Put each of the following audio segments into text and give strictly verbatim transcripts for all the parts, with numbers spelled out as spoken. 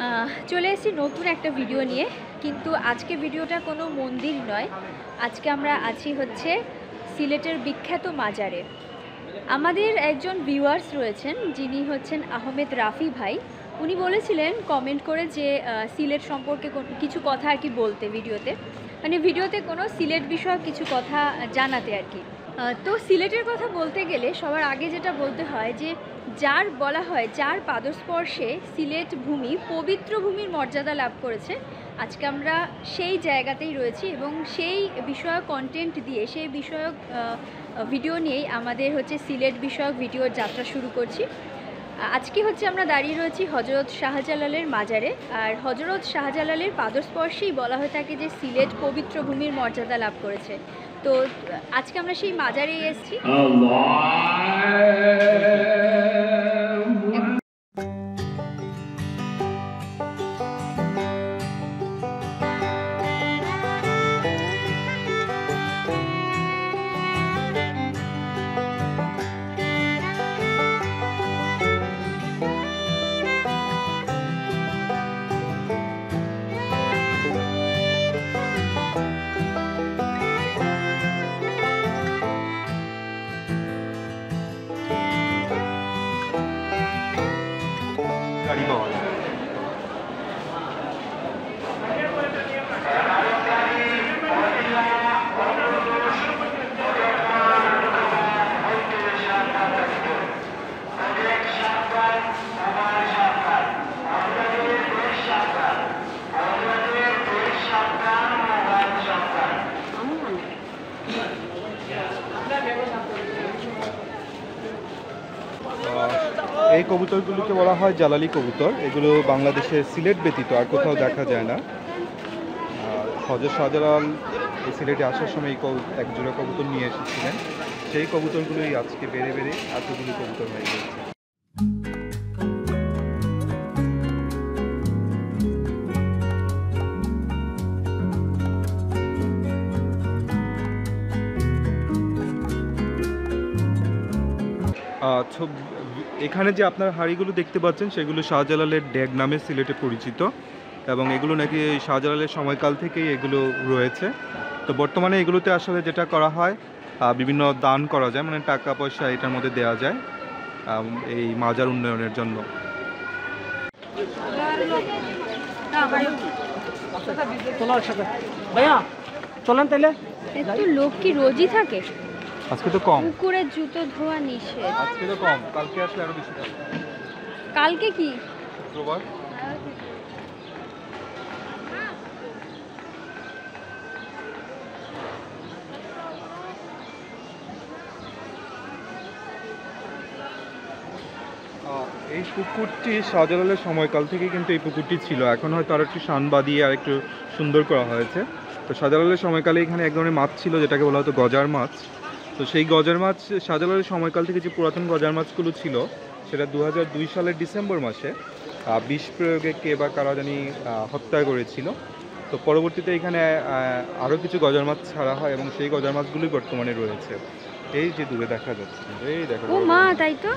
চলে এসেছি নতুন একটা ভিডিও নিয়ে, কিন্তু আজকে ভিডিওটা কোনো মন্দির নয়। আজকে আমরা আছি হচ্ছে সিলেটের বিখ্যাত মাজারে। আমাদের একজন ভিউয়ার্স রয়েছেন যিনি হচ্ছেন আহমেদ রাফি ভাই। উনি বলেছিলেন কমেন্ট করে যে সিলেট সম্পর্কে কিছু কথা আর কি বলতে, ভিডিওতে মানে ভিডিওতে কোনো সিলেট বিষয়ক কিছু কথা জানাতে আর কি। তো সিলেটের কথা বলতে গেলে সবার আগে যেটা বলতে হয় যে যার বলা হয় যার পাদস্পর্শে সিলেট ভূমি পবিত্র ভূমির মর্যাদা লাভ করেছে, আজকে আমরা সেই জায়গাতেই রয়েছি এবং সেই বিষয়ক কন্টেন্ট দিয়ে সেই বিষয়ক ভিডিও নিয়েই আমাদের হচ্ছে সিলেট বিষয়ক ভিডিওর যাত্রা শুরু করছি। আজকে হচ্ছে আমরা দাঁড়িয়ে রয়েছি হজরত শাহজালালের মাজারে, আর হজরত শাহজালালের পাদস্পর্শেই বলা হয়ে থাকে যে সিলেট পবিত্র ভূমির মর্যাদা লাভ করেছে। তো আজকে আমরা সেই মাজারেই এসেছি। এই কবুতরগুলোকে বলা হয় জালালি কবুতর। এগুলো বাংলাদেশের সিলেট ব্যতীত আর কোথাও দেখা যায় না। হজরত শাহজালাল এই সিলেটে আসার সময় এক জোড়া কবুতর নিয়ে এসেছিলেন, সেই কবুতরগুলোই আজকে বেড়ে বেড়ে এতগুলো কবুতর হয়ে গেছে। এখানে যে আপনার হাড়িগুলো দেখতে পাচ্ছেন সেগুলো শাহজালালের ড্যাগ নামে সিলেটে পরিচিত, এবং এগুলো নাকি শাহজালালের সময়কাল থেকেই এগুলো রয়েছে। তো বর্তমানে এগুলোতে আসলে যেটা করা হয়, বিভিন্ন দান করা যায়, মানে টাকা পয়সা এটার মধ্যে দেওয়া যায় এই মাজার উন্নয়নের জন্য। ভাইয়া চলেন তাহলে। এত লোক কি রোজই থাকে? আজকে তো কম। কুকুরের জুতো ধোয়া নিষেধ। আজকে তো কম, কালকে আসলে আরো বেশি থাকবে। কালকে কি শুক্রবার? এই পুকুরটি শাহজালালের সময়কাল থেকে কিন্তু এই পুকুরটি ছিল। এখন হয়তো আর একটু শান বাঁধিয়ে আর একটু সুন্দর করা হয়েছে। তো শাহজালালের সময়কালে এখানে এক ধরনের মাছ ছিল যেটাকে বলা হতো গজার মাছ। তো সেই গজার মাছ শাহজালালের সময়কাল থেকে যে পুরাতন গজার মাছগুলো ছিল সেটা দু হাজার দুই সালের ডিসেম্বর মাসে বিষ প্রয়োগে কে বা কারা জানি হত্যা করেছিল। তো পরবর্তীতে এখানে আরও কিছু গজার মাছ ছাড়া হয় এবং সেই গজার মাছগুলোই বর্তমানে রয়েছে। এই যে দূরে দেখা যাচ্ছে, এই দেখো। ও মা, তাই তো।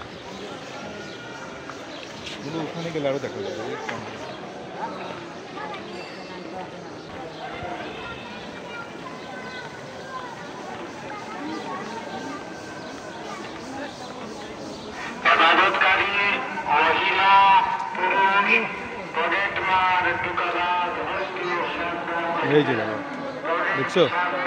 ওখানে গেলে আরও দেখা যাবে। এই যে দেখছো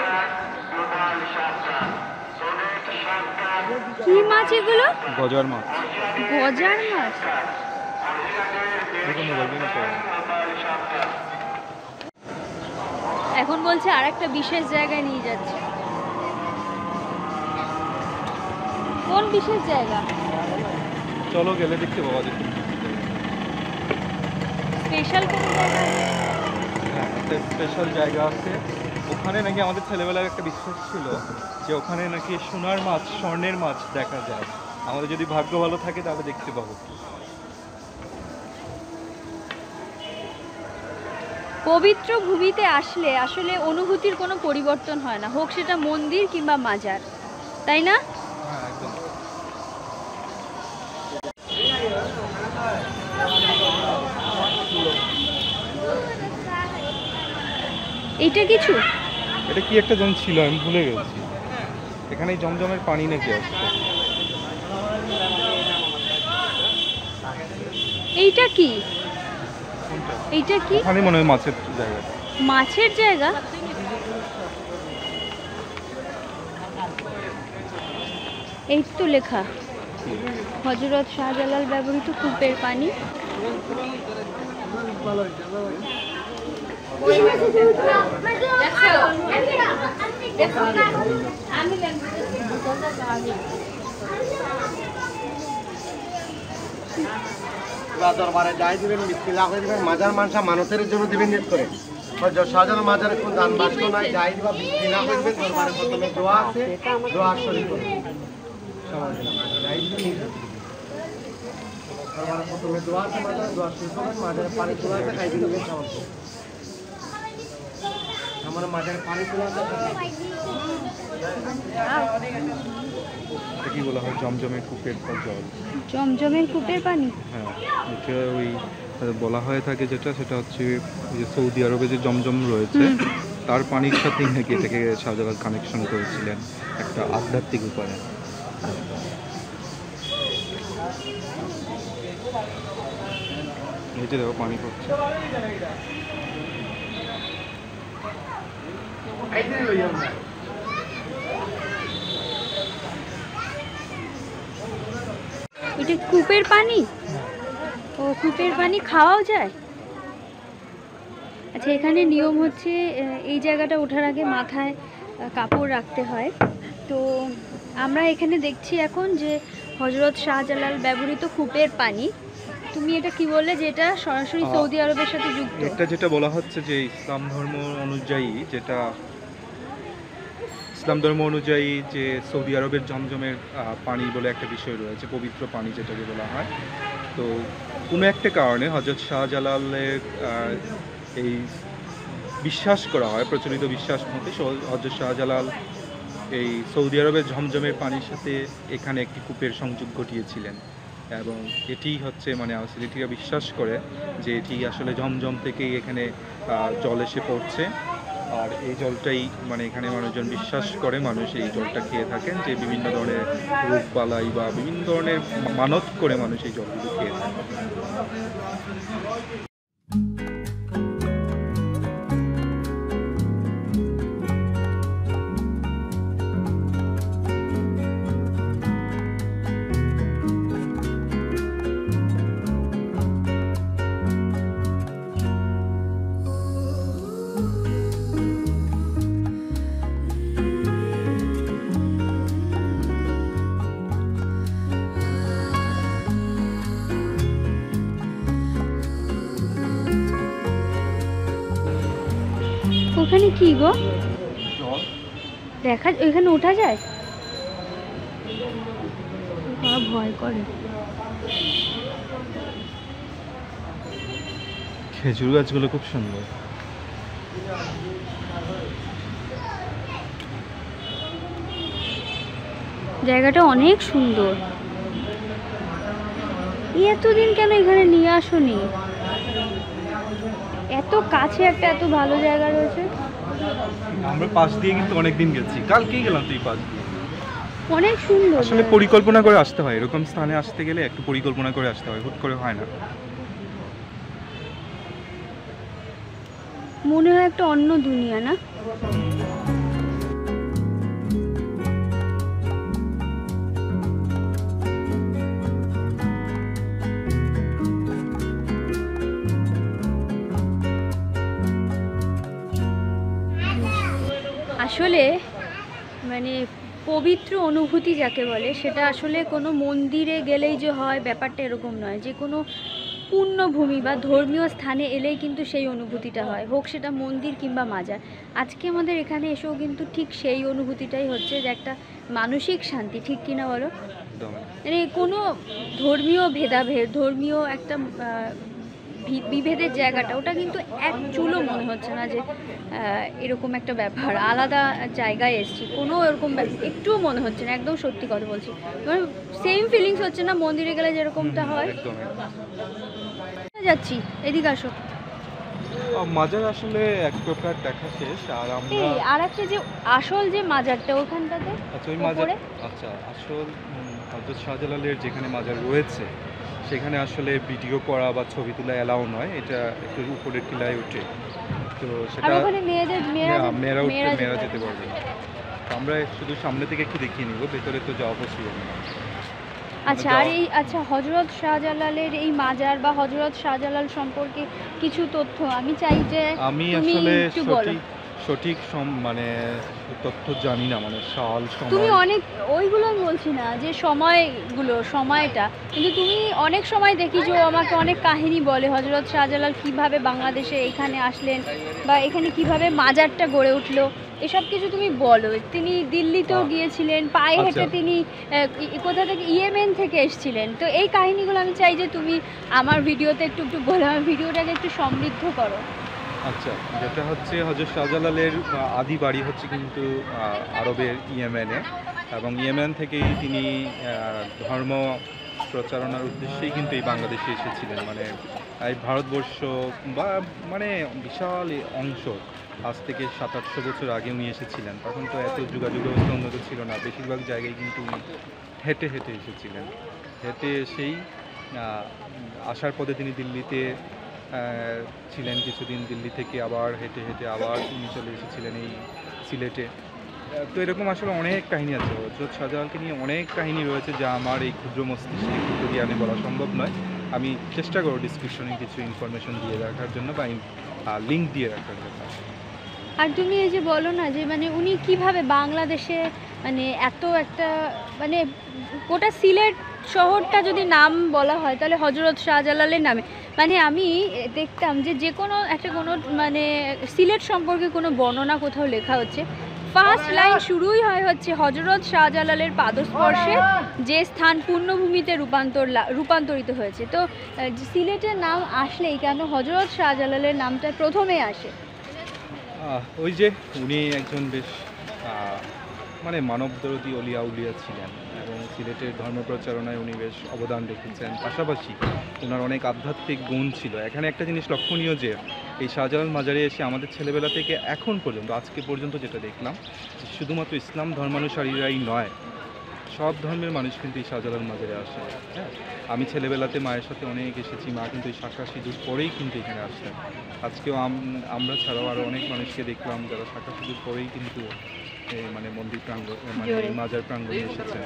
কি মাছ এগুলো? গজার মাছ। গজার মাছ? এখন বলছে আর একটা বিশেষ জায়গায় নিয়ে যাচ্ছে। কোন বিশেষ জায়গা? চলো গেলে দেখতে পাওয়া যাবে। স্পেশাল কোন জায়গা? হ্যাঁ, একটা স্পেশাল জায়গা আছে। ওখানে নাকি আমাদের ছেলেবেলার একটা বিশ্বাস ছিল যে ওখানে নাকি সোনার মাছ, স্বর্ণের মাছ দেখা যায়। আমাদের যদি ভাগ্য ভালো থাকে তাহলে দেখতে পাবো। পবিত্র ভূমিতে আসলে আসলে অনুভূতির কোনো পরিবর্তন হয় না, হোক সেটা মন্দির কিংবা মাজার, তাই না? হ্যাঁ, একদম। Thank you. এইটা কিছু এটা কি একটা যেন ছিল, আমি ভুলে গেছি। এখানে জমজমের পানি নাকি আসছে। এইটা কি? কোনটা? এইটা কি? ওখানে মনে হয় মাছের জায়গা। মাছের জায়গা? এই তো লেখা হযরত শাহজালাল ব্যবহৃত কূপের পানি। দরবারে যাই দিবেন, বিসমিল্লাহ করে দিবেন, মাজার মানসা মানতের জন্য দিবেন নিয়ত করে। হযরত শাহজালাল মাজারে কোন দান বাক্স নাই, যাই দিবা বিসমিল্লাহ করে দিবেন। দরবারে প্রথমে দোয়া আছে, দোয়া শরীফ করে যাই দিবেন। দরবারে প্রথমে দোয়া আছে, মাজারে দোয়া শরীফ করে, মাজারে পানি তোলা আছে, খাই দিবেন সমস্ত। আমার মাজারে পানি তোলা আছে। এটা কি বলা হয়? জমজমের কূপের জল। জমজমের কূপের পানি? হ্যাঁ, এটা ওই বলা হয়ে থাকে যেটা, সেটা হচ্ছে ওই যে সৌদি আরবে যে জমজম রয়েছে তার পানির সাথেই নাকি এটাকে শাহজালাল কানেকশন করেছিলেন একটা আধ্যাত্মিক উপায়ে। এই যে দেখো পানি পড়ছে। এটা কূপের পানি? ও, কূপের পানি খাওয়াও যায়? আচ্ছা, এখানে নিয়ম হচ্ছে এই জায়গাটা ওঠার আগে মাথায় কাপড় রাখতে হয়। তো আমরা এখানে দেখছি এখন যে হযরত শাহজালাল ব্যবহৃত কূপের পানি। তুমি এটা কি বললে যে এটা সরাসরি সৌদি আরবের সাথে যুক্ত? এটা যেটা বলা হচ্ছে যে ইসলাম ধর্ম অনুযায়ী, যেটা ইসলাম ধর্ম অনুযায়ী যে সৌদি আরবের জমজমের পানি বলে একটা বিষয় রয়েছে, পবিত্র পানি যেটাকে বলা হয়। তো কোনো একটা কারণে হযরত শাহজালালের এই বিশ্বাস করা হয়, প্রচলিত বিশ্বাস মতে হযরত শাহজালাল এই সৌদি আরবের জমজমের পানির সাথে এখানে একটি কূপের সংযোগ ঘটিয়েছিলেন, এবং এটি হচ্ছে মানে সিলেটিরা বিশ্বাস করে যে এটি আসলে জমজম থেকেই এখানে জল এসে পড়ছে। আর এই জলটাই মানে এখানে মানুষজন বিশ্বাস করে, মানুষ এই জলটা খেয়ে থাকেন, যে বিভিন্ন ধরনের রোগ বালাই বা বিভিন্ন ধরনের মানত করে মানুষ এই জলগুলো খেয়ে থাকে। ওখানে কি গো? জল দেখা, ওইখানে ওঠা যায়? ভয় করে। খেজুর গাছগুলো খুব সুন্দর। জায়গাটা অনেক সুন্দর। এতদিন কেন এখানে নিয়ে আসোনি? এত কাছে একটা এত ভালো জায়গা রয়েছে। আমরা পাশ দিয়ে কিন্তু অনেকদিন গেছি, কালকেই গেলাম তুই পাশ দিয়ে। অনেক সুন্দর। আসলে পরিকল্পনা করে আসতে হয়, এরকম স্থানে আসতে গেলে একটু পরিকল্পনা করে আসতে হয়, হুট করে হয় না। মনে হয় একটা অন্য দুনিয়া, না? আসলে মানে পবিত্র অনুভূতি যাকে বলে, সেটা আসলে কোনো মন্দিরে গেলেই যে হয় ব্যাপারটা এরকম নয়। যে কোনো পুণ্যভূমি বা ধর্মীয় স্থানে এলেই কিন্তু সেই অনুভূতিটা হয়, হোক সেটা মন্দির কিংবা মাজার। আজকে আমাদের এখানে এসেও কিন্তু ঠিক সেই অনুভূতিটাই হচ্ছে, যে একটা মানসিক শান্তি, ঠিক কিনা বলো? মানে কোনো ধর্মীয় ভেদাভেদ, ধর্মীয় একটা বিভেদের জায়গাটা, ওটা কিন্তু এক চুলও মনে হচ্ছে না যে এরকম একটা ব্যাপার, আলাদা জায়গায় এসেছি, কোনো এরকম একটুও মনে হচ্ছে না। একদম সত্যি কথা বলছি, মানে সেম ফিলিংস হচ্ছে না মন্দিরে গেলে যেরকমটা হয়। যাচ্ছি, এদিকে আসো। মাজার আসলে এক প্রকার দেখা শেষ, আর আমরা এই আর একটা যে আসল যে মাজারটা ওখানটাতে আচ্ছা ওই মাজার উপরে? আচ্ছা আসল উম, হযরত শাহজালালের যেখানে মাজার রয়েছে সেখানে আসলে ভিডিও করা বা ছবি তোলা এলাও নয়, এটা একটু উপরের টিলায় ওঠে, তো আর সেটা ওখানে মেয়েদের মেয়েরা না, যে- মেয়েরা উঠতে মেয়েরা মেয়েরা যেতে যেতে পারবে না। তো আমরা শুধু সামনে থেকে একটু দেখিয়ে নিব, ভেতরে তো যাওয়া পসিবল না। আচ্ছা আর যাওয়া- এই আচ্ছা হযরত শাহজালালের এই মাজার বা হযরত শাহজালাল সম্পর্কে কিছু তথ্য আমি চাই যে আমি তুমি আসলে একটু বলো। সঠিক সঠিক সম- মানে তথ্য জানি না, মানে সাল তুমি সময়। অনেক ওইগুলো আমি বলছি না যে সময়গুলো সময়টা, কিন্তু তুমি অনেক সময় দেখি যে ও আমাকে অনেক কাহিনী বলে হযরত শাহজালাল কিভাবে বাংলাদেশে এখানে আসলেন বা এখানে কিভাবে মাজারটা গড়ে উঠলো, এসব কিছু তুমি বলো। তিনি দিল্লিতেও আহ, গিয়েছিলেন, পায়ে হেঁটে আচ্ছা। তিনি আহ, ই- কোথা থেকে ইয়েমেন থেকে এসেছিলেন। তো এই কাহিনীগুলো আমি চাই যে তুমি আমার ভিডিওতে একটু একটু বলো, আমার ভিডিওটাকে একটু সমৃদ্ধ করো। আচ্ছা, যেটা হচ্ছে হযরত শাহজালালের আহ, আদি বাড়ি হচ্ছে কিন্তু আহ, আরবের ইয়েমেনে, এবং ইয়েমেন থেকেই তিনি আহ, ধর্ম প্রচারণার উদ্দেশ্যেই কিন্তু এই বাংলাদেশে এসেছিলেন, মানে এই ভারতবর্ষ বা মানে বিশাল এই অংশ, আজ থেকে সাত আটশো বছর আগে উনি এসেছিলেন। তখন তো এত যোগাযোগ ব্যবস্থা উন্নত ছিল না, বেশিরভাগ জায়গায় কিন্তু উনি হেঁটে হেঁটে এসেছিলেন। হেঁটে এসেই আহ, আসার পথে তিনি দিল্লিতে আহ, ছিলেন কিছুদিন, দিল্লি থেকে আবার হেঁটে হেঁটে আবার তিনি চলে এসেছিলেন এই সিলেটে। আহ, তো এরকম আসলে অনেক কাহিনী আছে হযরত শাহজালালকে নিয়ে, অনেক কাহিনী রয়েছে যা আমার এই ক্ষুদ্র মস্তিষ্কে ক্ষুদ্র জ্ঞানে বলা সম্ভব নয়। আমি চেষ্টা করব ডিসক্রিপশনে কিছু ইনফরমেশন দিয়ে রাখার জন্য বা লিঙ্ক দিয়ে রাখার জন্য। আর তুমি এই যে বলো না যে মানে উনি কিভাবে বাংলাদেশে মানে এত একটা মানে গোটা সিলেট শহরটা যদি নাম বলা হয় তাহলে হযরত শাহজালালের নামে, মানে আমি দেখতাম যে যে কোনো একটা কোনো মানে সিলেট সম্পর্কে কোনো বর্ণনা কোথাও লেখা হচ্ছে, ফার্স্ট লাইন শুরুই হয় হচ্ছে হযরত শাহজালালের পাদস্পর্শে যে স্থান পূর্ণভূমিতে রূপান্তর লা- রূপান্তরিত হয়েছে। তো আহ, সিলেটের নাম আসলেই কেন হযরত শাহজালালের নামটা প্রথমে আসে? আহ, ওই যে উনি একজন বেশ আহ, মানে মানবদরদী অলিয়া উলিয়া ছিলেন, এবং সিলেটের ধর্ম প্রচারণায় উনি বেশ অবদান রেখেছেন। পাশাপাশি ওনার অনেক আধ্যাত্মিক গুণ ছিল। এখানে একটা জিনিস লক্ষণীয় যে এই শাহজালাল মাজারে এসে আমাদের ছেলেবেলা থেকে এখন পর্যন্ত, আজকে পর্যন্ত যেটা দেখলাম, যে শুধুমাত্র ইসলাম ধর্মানুসারীরাই নয়, সব ধর্মের মানুষ কিন্তু এই শাহজালাল মাজারে আসে। হ্যাঁ, আমি ছেলেবেলাতে মায়ের সাথে অনেক এসেছি, মা কিন্তু এই শাখা সিঁদুর পরেই কিন্তু এখানে আসতেন। আজকেও আম- আমরা ছাড়াও আরও অনেক মানুষকে দেখলাম যারা শাখা সিঁদুর পরেই কিন্তু এই মানে মন্দির প্রাঙ্গণ মানে জোরে। এই মাজার প্রাঙ্গণে এসেছেন।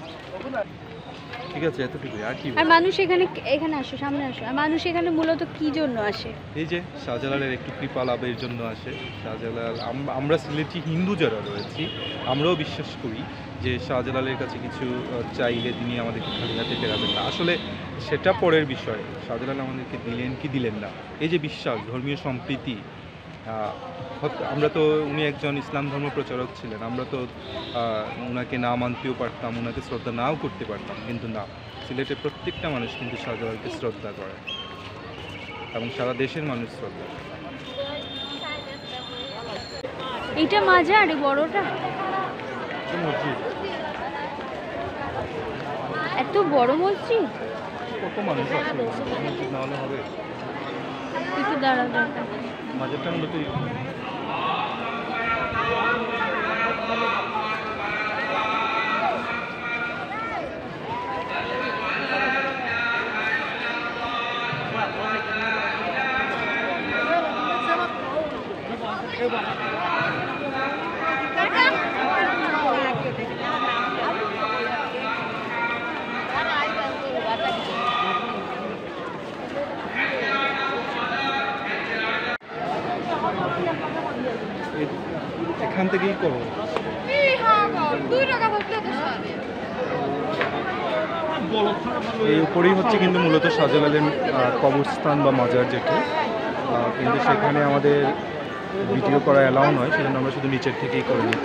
ঠিক আছে, এতটুকুই। আর কি আর বলবো? মানুষ এখানে এখানে আসো, সামনে আসো, আর মানুষ এখানে মূলত কি জন্য আসে? এই যে শাহজালালের একটু কৃপা লাভের জন্য আসে। শাহজালাল আম- আমরা সিলেটি হিন্দু যারা রয়েছি আমরাও বিশ্বাস করি যে শাহজালালের কাছে কিছু আহ, চাইলে তিনি আমাদেরকে খালি হাতে ফেরাবেন না। আসলে সেটা পরের বিষয়, শাহজালাল আমাদেরকে দিলেন কি দিলেন না, এই যে বিশ্বাস, ধর্মীয় সম্প্রীতি, আহ, হত- আমরা তো উনি একজন ইসলাম ধর্ম প্রচারক ছিলেন, আমরা তো আহ, ওনাকে না মানতেও পারতাম, ওনাকে শ্রদ্ধা নাও করতে পারতাম, কিন্তু না, সিলেটের প্রত্যেকটা মানুষ কিন্তু শাহজালালকে শ্রদ্ধা করে এবং সারা দেশের মানুষ শ্রদ্ধা করে। এইটা মাজার এই বড়টা, এটা মসজিদ। এত বড় মসজিদ। কত মানুষ আছে, মসজিদ না হলে হবে? একটু দাঁড়া দাঁড়া। মাজারটা মূলত এই- এ- এখান থেকেই করো। এই উপরেই হচ্ছে কিন্তু মূলত শাহজালালের আহ, কবরস্থান বা মাজার যেটি, আহ, কিন্তু সেখানে আমাদের ভিডিও করা অ্যালাউ নয়, সেজন্য আমরা শুধু নিচের থেকেই করে নিই।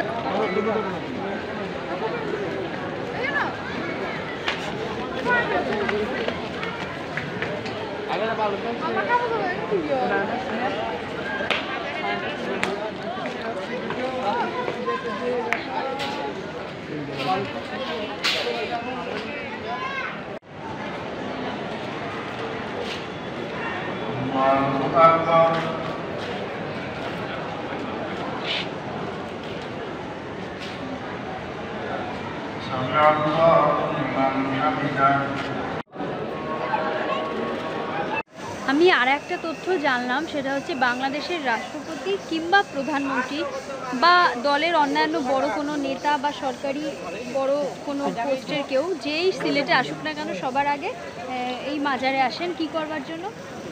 আমি আর একটা তথ্য জানলাম, সেটা হচ্ছে বাংলাদেশের রাষ্ট্রপতি কিংবা প্রধানমন্ত্রী বা দলের অন্যান্য বড় কোনো নেতা বা সরকারি বড় কোনো পোস্টের কেউ যেই সিলেটে আসুক না কেন সবার আগে এই মাজারে আসেন কি করবার জন্য?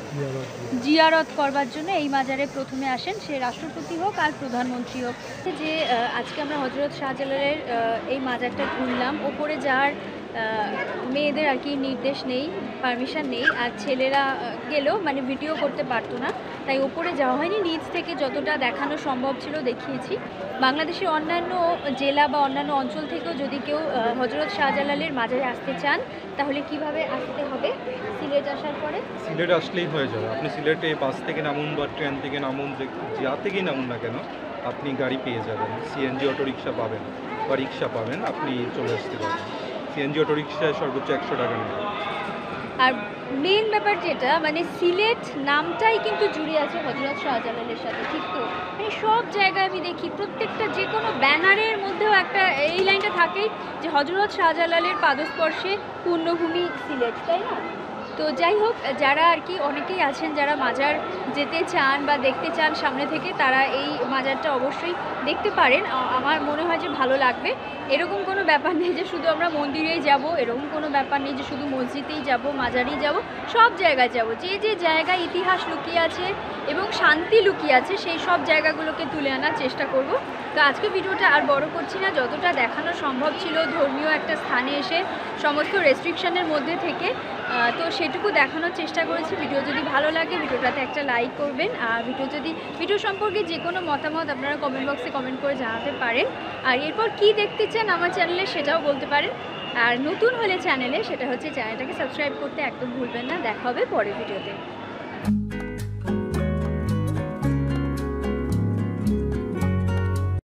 জিয়ারত করবার জন্য এই মাজারে প্রথমে আসেন, সে রাষ্ট্রপতি হোক আর প্রধানমন্ত্রী হোক। যে আজকে আমরা হজরত শাহজালালের এই মাজারটা ঘুরলাম, ওপরে যাওয়ার মেয়েদের আর কি নির্দেশ নেই, পারমিশন নেই, আর ছেলেরা গেলেও মানে ভিডিও করতে পারতো না, তাই ওপরে যাওয়া হয়নি। নিচ থেকে যতটা দেখানো সম্ভব ছিল দেখিয়েছি। বাংলাদেশের অন্যান্য জেলা বা অন্যান্য অঞ্চল থেকেও যদি কেউ হজরত শাহজালালের মাজারে আসতে চান তাহলে কিভাবে আসতে হবে? সিলেট আসার পরে সিলেট আসলেই হয়ে যাবে। আপনি সিলেটে বাস থেকে নামুন বা ট্রেন থেকে নামুন, যে যা থেকেই নামুন না কেন আপনি গাড়ি পেয়ে যাবেন। সিএনজি অটো রিক্সা পাবেন বা রিক্সা পাবেন, আপনি চলে আসতে পারবেন। সিএনজি অটো রিক্সায় সর্বোচ্চ একশো টাকা নেবে। আর মেন ব্যাপার যেটা, মানে সিলেট নামটাই কিন্তু জুড়ে আছে হজরত শাহজালালের সাথে, ঠিক তো? মানে সব জায়গায় আমি দেখি প্রত্যেকটা যে কোনো ব্যানারের মধ্যেও একটা এই লাইনটা থাকেই যে হজরত শাহজালালের পাদস্পর্শে পূর্ণভূমি সিলেট, তাই না? তো যাই হোক, যারা আর কি অনেকেই আছেন যারা মাজার যেতে চান বা দেখতে চান সামনে থেকে, তারা এই মাজারটা অবশ্যই দেখতে পারেন। আমার মনে হয় যে ভালো লাগবে। এরকম কোনো ব্যাপার নেই যে শুধু আমরা মন্দিরেই যাব, এরকম কোনো ব্যাপার নেই যে শুধু মসজিদেই যাব, মাজারেই যাব, সব জায়গায় যাব। যে যে জায়গায় ইতিহাস লুকিয়ে আছে এবং শান্তি লুকিয়ে আছে সেই সব জায়গাগুলোকে তুলে আনার চেষ্টা করব। তো আজকে ভিডিওটা আর বড় করছি না, যতটা দেখানো সম্ভব ছিল ধর্মীয় একটা স্থানে এসে সমস্ত রেস্ট্রিকশনের মধ্যে থেকে, তো সেটুকু দেখানোর চেষ্টা করেছি। ভিডিও যদি ভালো লাগে ভিডিওটাতে একটা লাইক করবেন, আর ভিডিও যদি ভিডিও সম্পর্কে যে কোনো মতামত আপনারা কমেন্ট বক্সে কমেন্ট করে জানাতে পারেন। আর এরপর কি দেখতে চান আমার চ্যানেলে সেটাও বলতে পারেন। আর নতুন হলে চ্যানেলে সেটা হচ্ছে চ্যানেলটাকে সাবস্ক্রাইব করতে একদম ভুলবেন না। দেখা হবে পরের ভিডিওতে।